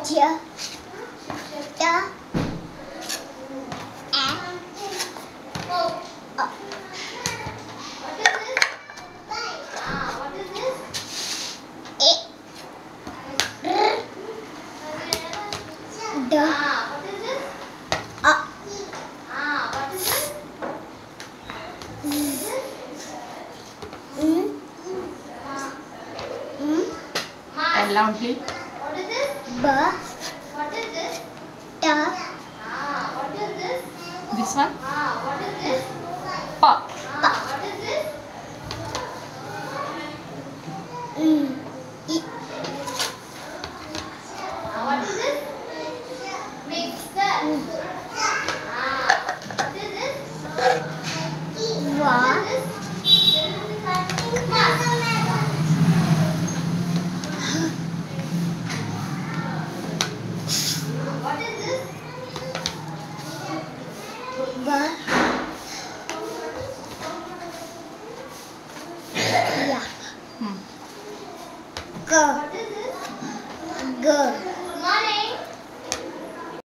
J, T, A, D, A, And loudly. B, T, This one. Pa. I, yeah. Hmm. G, G,